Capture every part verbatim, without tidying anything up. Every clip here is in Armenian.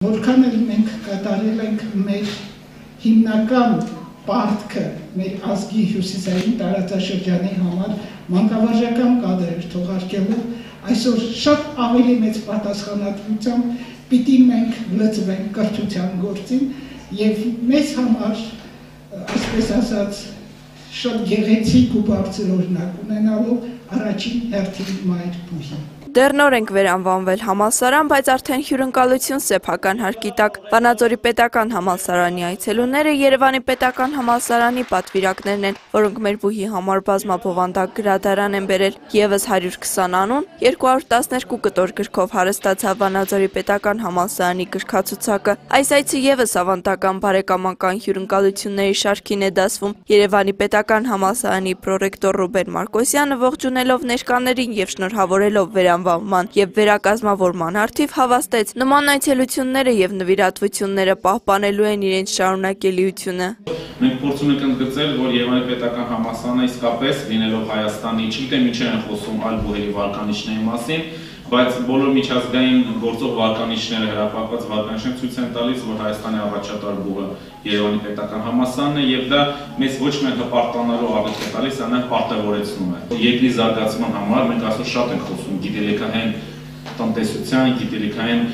Որքան էլ մենք կատարել ենք մեր հիմնական պարտքը մեր ազգի հյուսիսային տարածաշրջանի համար մանկավարժական կադրեր թողարկելու, այսօր շատ ավելի մեծ պատասխանատվությամբ պիտի մենք լծվենք կրթության գործին եւ մեզ համար, այսպես ասած, շատ գեղեցիկ ու բարձր օրինակ ունենալու առաջին հերթին մայր բուհի։ Դեռ նոր ենք վերանվանվել համալսարան, բայց արդեն հյուրընկալություն սեփական հարկի տակ։ Վանաձորի պետական համալսարանի այցելուները Երևանի պետական համալսարանի պատվիրակներն են, որոնք մեր բուհի համար բազմաբովանդակ գրադարան են բերել։ Եվս հարյուր քսան անուն, երկու հարյուր տասներկու կտոր գրքով հարստացավ Վանաձորի պետական համալսարանի գրքացուցակը։ Այս այցը եւս ավանդական բարեկամական հյուրընկալությունների շարքին է դասվում։ Երևանի պետական համալսարանի պրոռեկտոր Ռուբեն Մարկոսյանը ողջունելով ներկաներին եւ շնորհավորելով վերանվանվել եւ վերակազմավորման արդիվ հավաստեց նման այցելությունները եւ նվիրատվությունները պահպանելու են իրենց շարունակելիությունը։ Մենք փորձում ենք ընդգծել, որ Երևանի պետական համալսարանը իսկապես լինելով Հայաստանի, չգիտեմ ինչեր են խոսում այլ բուհերի վարկանիշների մասին, բայց բոլոր միջազգային գործող վարկանիշները, հրապարակված վարկանիշները ցույց են տալիս, որ Հայաստանի առաջատար բուհը Երևանի պետական համալսարանն է եւ դա մեզ ոչ միայն հպարտանալու աղետ է տալիս, այլ պարտավորեցնում է։ Երկրի զարգացման համար մենք այսօր շատ ենք խոսում գիտելիքահեն տնտեսության, գիտելիքահեն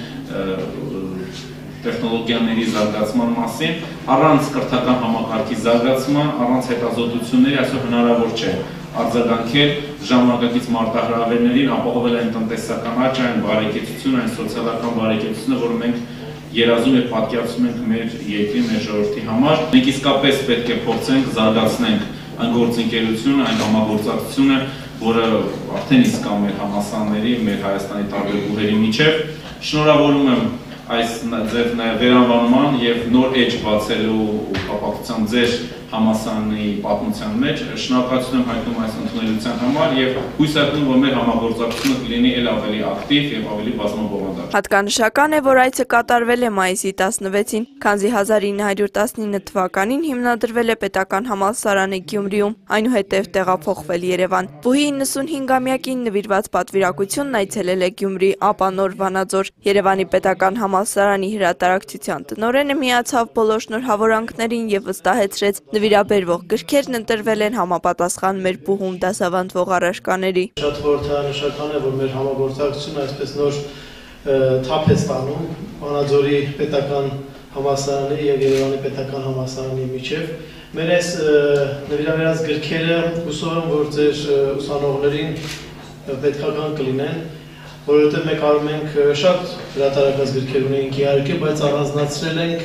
տեխնոլոգիաների զարգացման մասին, առանց կրթական համակարգի զարգացման, առանց հետազոտությունների այսօր հնարավոր չէ արձագանքել ժամանակակից մարտահրավերներին, ապահովել այն տնտեսական աճ, այն բարեկեցությունը, այն սոցիալական բարեկեցությունը, որը մենք երազում եւ պատկերացնում ենք մեր երկրի, մեր ժողովրդի համար։ Մենք իսկապես պետք է փորձենք զարգացնենք այն գործընկերությունը, այն համագործակցությունը, որը արդեն իսկ կա մեր համալսարանների, մեր Հայաստանի տարբեր բուհերի միջև։ Շնորհավորում եմ այս ձեր վերանվանման եւ նոր էջ բացելու կապակցությամբ ձեր համալսարանի պատմության մեջ շնորհակալություն եմ հայտնում այս ընդունելության համար եւ հույս եմ, որ մեր համագործակցությունը կլինի ել ավելի ակտիվ եւ ավելի բազմաբովանդակ։ Հատկանշական է, որ այցը կատարվել է մայիսի տասնվեցին, քանզի հազար ինը հարյուր տասնինը թվականին հիմնադրվել է պետական համալսարանը Գյումրիում, այնուհետև տեղափոխվել Երևան։ Բուհի իննսունհինգամյակին նվիրված պատվիրակությունն այցելել է Գյումրի, ապա նոր Վանաձոր։ Երևանի պետական համալսարանի հրատարակչության տնօրենը միացավ բոլոր շնորհավորանքներին եւ վստահեցրեց նվիրաբերվող գրքերն ընտրվել են համապատասխան մեր բուհում դասավանդվող առարկաների։ Շատ խորհրդանշական է, որ մեր համագործակցությունը այսպես նոր թափ է ստանում Վանաձորի պետական համալսարանի եւ Երևանի պետական համալսարանի միջև։ Մեր այս նվիրաբերած գրքերը հուսով եմ, որ ձեր ուսանողներին պետքական կլինեն, որովհետև մենք արում ենք շատ հրատարակած գրքեր ունենք իհարկե, բայց առանձնացրել ենք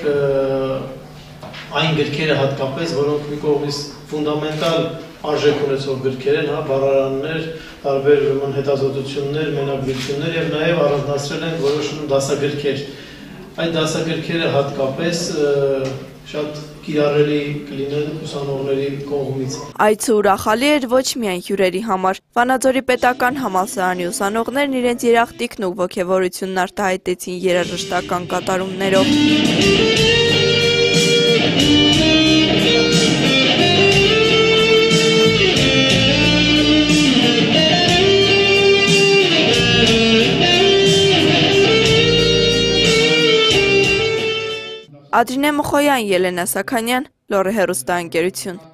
այն գրքերը հատկապես, որոնք մի կողմից ֆունդամենտալ արժեք ունեցող գրքեր են, հա, բառարաններ, տարբեր հետազոտություններ, մենագրություններ եւ նաեւ առանձնացրել ենք որոշ դասագրքեր։ Այդ դասագրքերը հատկապես շատ կիրառելի կլինեն ուսանողների կողմից։ Այցը ուրախալի էր ոչ միայն հյուրերի համար։ Վանաձորի պետական համալսարանի ուսանողներն իրենց երախտիկն ու ոգևորությունն արտահայտեցին երաժշտական կատարումներով։ Ադրինե Մխոյան, Ելենա Սաքանյան, Լոռի հեռուստաընկերություն։